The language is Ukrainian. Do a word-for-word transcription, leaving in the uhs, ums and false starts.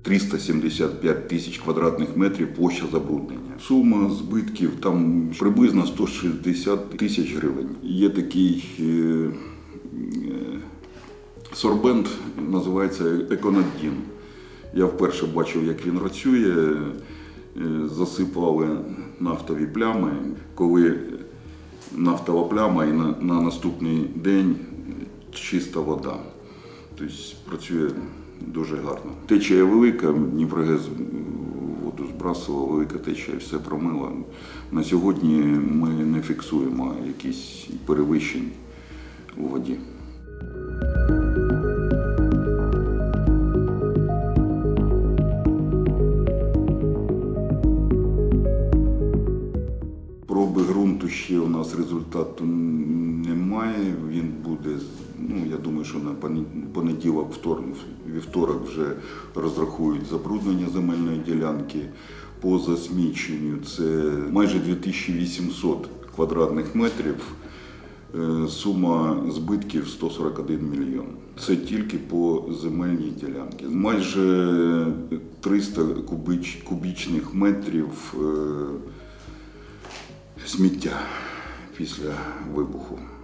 триста сімдесят п'ять тисяч квадратних метрів площа забруднення. Сума збитків там приблизно сто шістдесят тисяч гривень. Є такий е, е, сорбент, називається Еконаддін. Я вперше бачив, як він працює, засипали нафтові плями, коли нафтова пляма і на, на наступний день чиста вода. Тобто працює дуже гарно. Течія велика, Дніпрогез воду збрасував, велика течія, все промила. На сьогодні ми не фіксуємо якісь перевищень у воді. Проби ґрунту ще у нас результату немає. Він буде, ну я думаю, що на понеділок, вівторок вже розрахують забруднення земельної ділянки. По засміченню це майже дві тисячі вісімсот квадратних метрів, сума збитків сто сорок один мільйон. Це тільки по земельній ділянці. Майже триста кубіч, кубічних метрів сміття після вибуху.